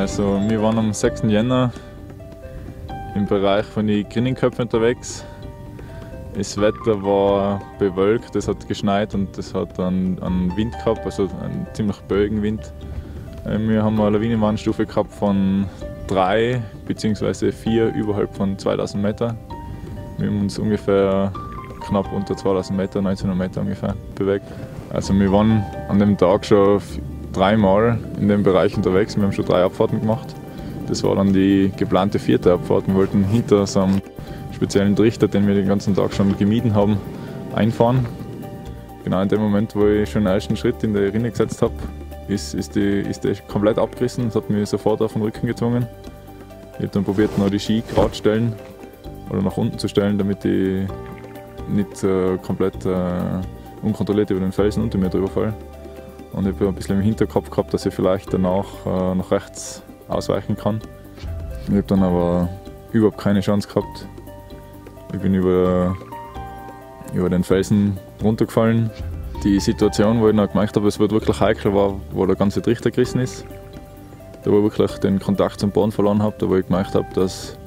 Also wir waren am 6. Jänner im Bereich von den Grinningköpfen unterwegs. Das Wetter war bewölkt, es hat geschneit und es hat einen Wind gehabt, also einen ziemlich böigen Wind. Wir haben eine Lawinenwarnstufe gehabt von 3 bzw. 4 überhalb von 2000 Meter. Wir haben uns ungefähr knapp unter 2000 Meter, 1900 Meter ungefähr bewegt. Also wir waren an dem Tag schon 3 Mal in dem Bereich unterwegs. Wir haben schon 3 Abfahrten gemacht. Das war dann die geplante 4. Abfahrt. Wir wollten hinter so einem speziellen Trichter, den wir den ganzen Tag schon gemieden haben, einfahren. Genau in dem Moment, wo ich schon den ersten Schritt in die Rinne gesetzt habe, ist die komplett abgerissen. Das hat mich sofort auf den Rücken gezwungen. Ich habe dann probiert, noch die Ski gerade zu stellen oder nach unten zu stellen, damit ich nicht komplett unkontrolliert über den Felsen unter mir drüber falle. Und ich habe ein bisschen im Hinterkopf gehabt, dass ich vielleicht danach nach rechts ausweichen kann. Ich habe dann aber überhaupt keine Chance gehabt. Ich bin über den Felsen runtergefallen. Die Situation, wo ich dann gemerkt habe, es wird wirklich heikel, war, wo der ganze Trichter gerissen ist. Da wo ich wirklich den Kontakt zum Boden verloren habe, da wo ich gemerkt habe, dass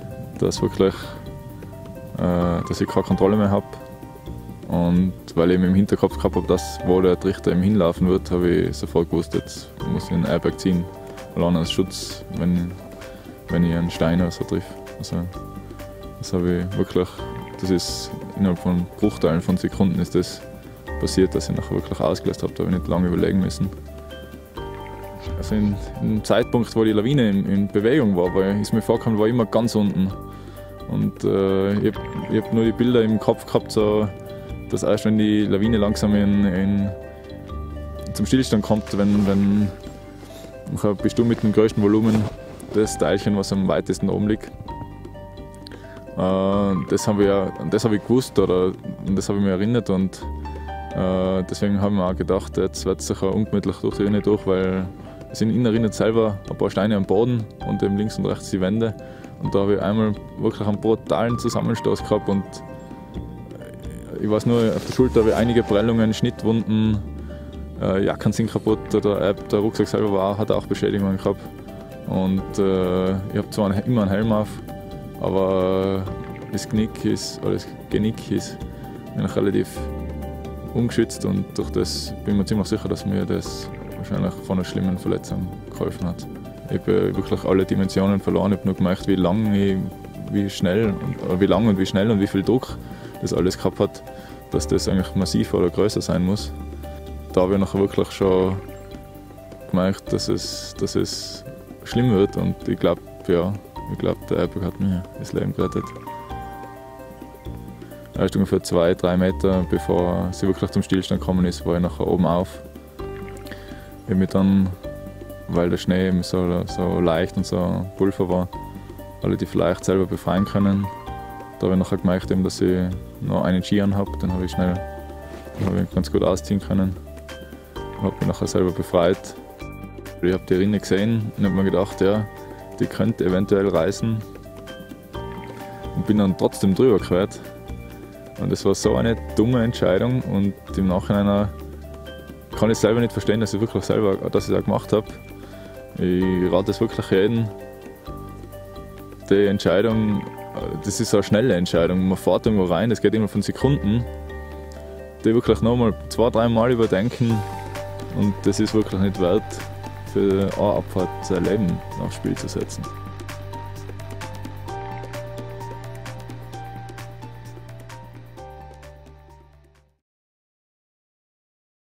ich keine Kontrolle mehr habe. Und weil ich im Hinterkopf gehabt habe, dass wo der Trichter eben hinlaufen wird, habe ich sofort gewusst, jetzt muss ich einen Airbag ziehen. Allein als Schutz, wenn ich einen Stein oder so treffe. Also, das ist innerhalb von Bruchteilen von Sekunden ist das passiert, dass ich nachher wirklich ausgelöst habe. Da habe ich nicht lange überlegen müssen. Also im Zeitpunkt, wo die Lawine in Bewegung war, ist mir vorgekommen, war ich immer ganz unten. Und ich hab nur die Bilder im Kopf gehabt, so, dass erst wenn die Lawine langsam zum Stillstand kommt, wenn bist du mit dem größten Volumen das Teilchen, was am weitesten oben liegt. Das habe ich gewusst oder das habe ich mir erinnert und deswegen habe ich mir auch gedacht, jetzt wird es sicher ungemütlich durch die Rinne durch, weil es sind in der Rinne selber ein paar Steine am Boden und eben links und rechts die Wände. Und da habe ich einmal wirklich einen brutalen Zusammenstoß gehabt und ich weiß nur, auf der Schulter habe ich einige Prellungen, Schnittwunden, Jacken sind kaputt, der Rucksack selber hat auch Beschädigungen gehabt. Und ich habe zwar immer einen Helm auf, aber das Genick ist eigentlich relativ ungeschützt und durch das bin ich mir ziemlich sicher, dass mir das wahrscheinlich von einer schlimmen Verletzung geholfen hat. Ich habe wirklich alle Dimensionen verloren, ich habe nur gemerkt, wie lang und wie schnell und wie viel Druck das alles gehabt hat, dass das eigentlich massiver oder größer sein muss. Da habe ich nachher wirklich schon gemerkt, dass es schlimm wird und ich glaube, der Airbag hat mir das Leben gerettet. Erst ungefähr 2-3 Meter bevor sie wirklich zum Stillstand gekommen ist, war ich nachher oben auf. Ich habe mich dann, weil der Schnee eben so leicht und so Pulver war, relativ leicht selber befreien können. Da habe ich nachher gemerkt, dass ich noch einen Ski anhabe, den habe ich ganz gut ausziehen können. Ich habe mich nachher selber befreit. Ich habe die Rinne gesehen und habe mir gedacht, ja, die könnte eventuell reißen. Und bin dann trotzdem drüber gequert. Und das war so eine dumme Entscheidung und im Nachhinein kann ich selber nicht verstehen, dass ich das auch gemacht habe. Ich rate es wirklich jedem. Die Entscheidung, das ist so eine schnelle Entscheidung. Man fährt irgendwo rein, das geht immer von Sekunden. Die wirklich nochmal 2-3 Mal überdenken und das ist wirklich nicht wert, für eine Abfahrt sein Leben aufs Spiel zu setzen.